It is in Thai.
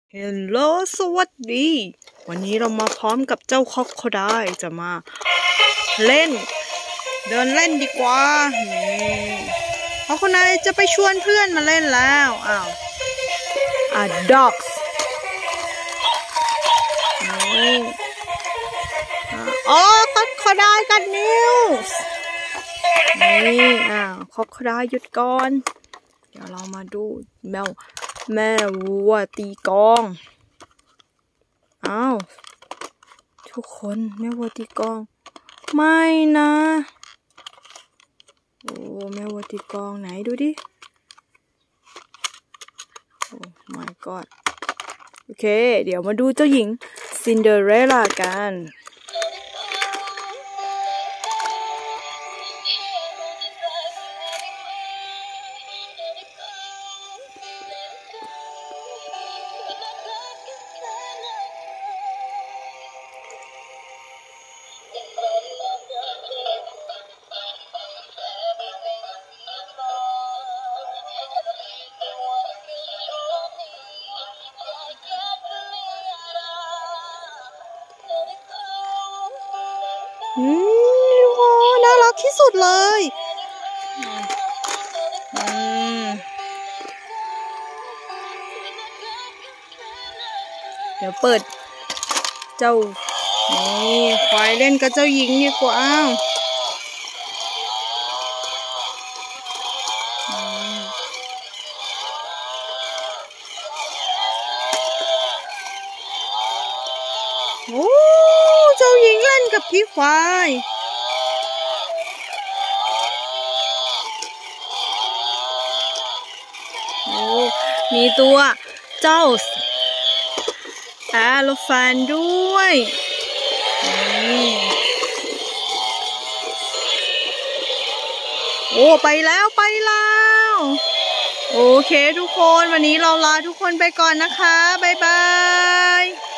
เฮลโลสวัสดีวันนี้เรามาพร้อมกับเจ้าคอกโคไดจะมาเล่นเดินเล่นดีกว่าคอกโคไดจะไปชวนเพื่อนมาเล่นแล้วdogs คอกโคไดกันนิวส์คอกโคไดหยุดก่อนเดี๋ยวเรามาดูแม่วัวตีกองทุกคนแม่วัวตีกองไม่นะแม่วัวตีกองไหนดูดิmy god โอเคเดี๋ยวมาดูเจ้าหญิงซินเดอเรลล่ากันน่ารักที่สุดเลยเดี๋ยวเปิดเจ้าควายเล่นกับเจ้าหญิงดีกว่าเจ้าหญิงเล่นกับพี่ควายมีตัวเจ้าแอโลแฟนด้วยไปแล้วโอเคทุกคนวันนี้เราลาทุกคนไปก่อนนะคะบ๊ายบาย